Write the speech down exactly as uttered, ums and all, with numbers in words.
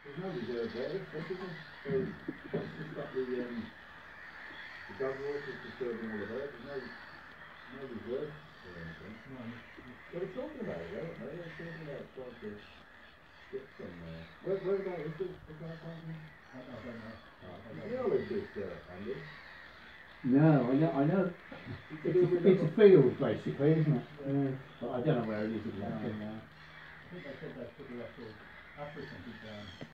There's no reserve there, is there? So once we stop the um, the dog walkers disturbing all of that, there's no no reserve or anything. No. They were talking about it, weren't they? They were talking about trying to get some. Uh, where where about is the the car parking? I, I don't know. Oh, you know where this uh, Andy? No, I know, I know. It's a, it's a field basically, isn't it? Yeah. But I don't know where it is exactly now. I think they said they put the actual after something down.